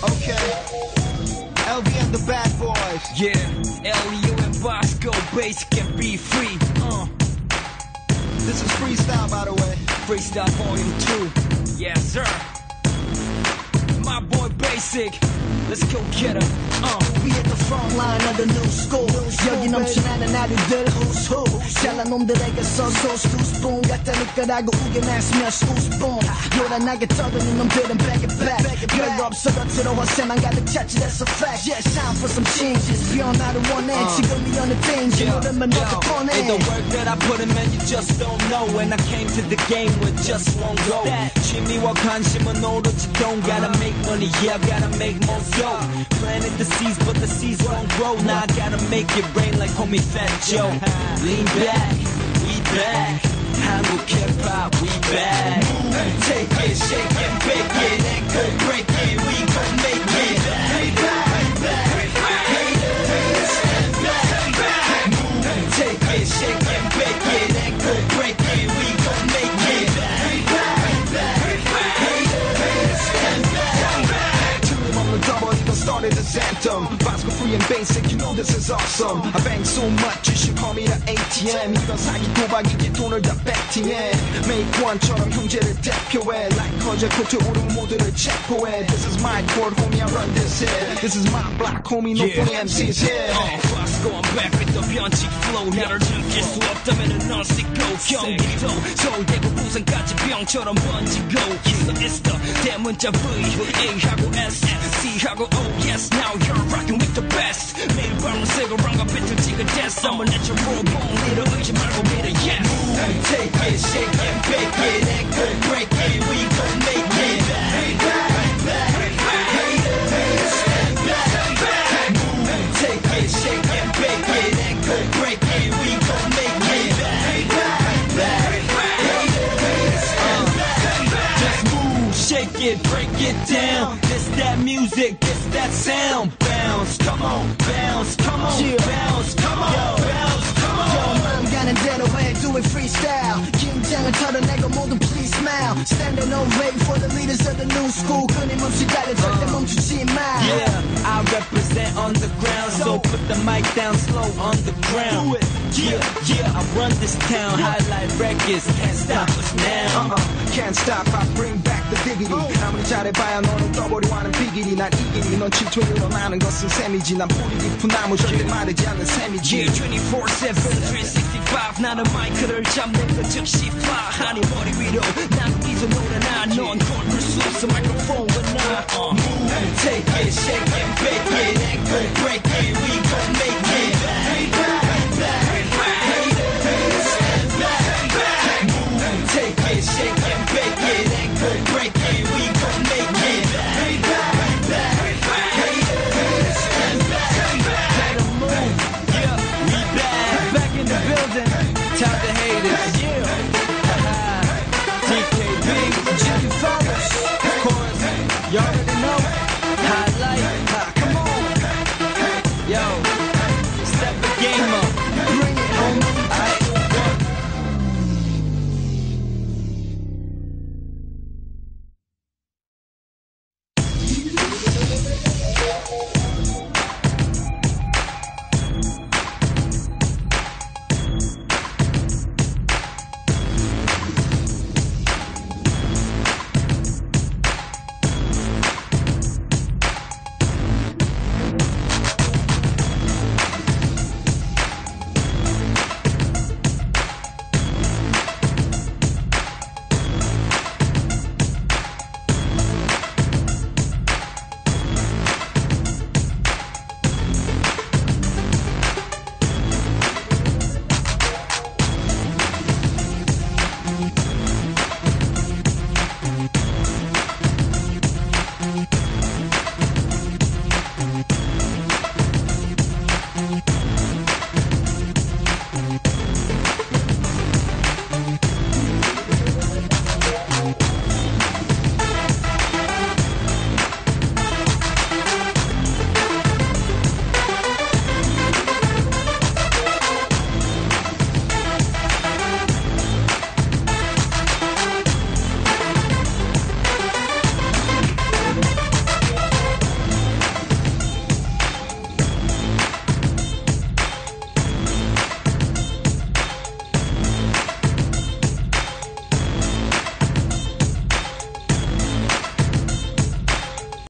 Okay. LV and the Bad Boys. Yeah, Elio and Bosco, basic and be free. This is freestyle, by the way. Freestyle Volume 2. Yes, sir. My boy Basic. Let's go get him. We hit the front line of the new school. 여기 넘쳐나는 아리들 who's who. 잘난 놈들에게서 소스푼 갖다 니까라고 우겨내 스매시 우스푼. 요란하게 떠드는 놈들은 back it back. 별거 없어 겉으로 허세만 가득 찼지 that's a fact. Yeah, it's time for some changes. 변화를 원해 지금이 어느 danger. 노래만 넣고 꺼내. The work that I put in, man, you just don't know. And I came to the game with just one goal. 취미와 관심은 오로지 돈. Gotta make money, yeah, gotta make more dough. Planted the seeds, but the seeds won't grow. Now I gotta make it rain like homie Fat Joe. Lean back, we back. 한국 hip-hop, we back. Take it, shake it, bake it, and go break it. We gon' make it. We back, haters, back. Take it, shake it, bake it, and go break it. We gon' make it. We back, haters, back. Tune on the double, you started this anthem. Bosco free and basic, you know this is awesome. I bang so much, you should call me the ATM. 이건 사기 도박이기 돈을 다 배팅해. Make one처럼 형제를 대표해. Like 거제 코트 오른 모두를 체포해. This is my court, homie, I run this here. This is my block, homie, no funny MCs here. Bosco, I'm back with the 변칙 flow. 나를 느낄 수 없다면은 넌 시고. 경기도 서울대구 부산까지 병처럼 번지고. It's the 대문자 V, A하고 S, C하고 O. Yes, now you're rocking with the best. 매일 밤은 새거랑과 비틀 찍을 test. I'm a natural born leader. 의지 말고 믿어, yes. Take it, shake it, bake it, and go break it. We gon' make it. Haters, back. Take it, shake it, bake it, and go break it. We gon' make it. Just move, shake it, break it down. This that music, this that sound. Bounce, come on, bounce, come on, bounce, come on, bounce, come on. 마음 가는 대로 해, do it freestyle. 긴장을 털어내고 모두 please smile. Standing ovation for the leaders of the new school. 끊임없이 달려 절대 멈추지 마. Yeah, I represent underground, so put the mic down slow on the ground. Yeah, I run this town, highlight records, can't stop us now. Can't stop, I bring back the diggity. 아무리 잘해봐야 너는 떠버리와는 비길이. 난 이길이, 넌 질투로 나는 것은 셈이지. 난 뿌리 깊은 나무 절대 마르지 않는 셈이지. Yeah, 24/7, 365 나는 마이크를 잡는 그 즉시 fly. 아니 머리 위로 난 위에서 놀아나. 넌 건들 수 없어 마이크로폰과 나. Take it, shake it, bake it,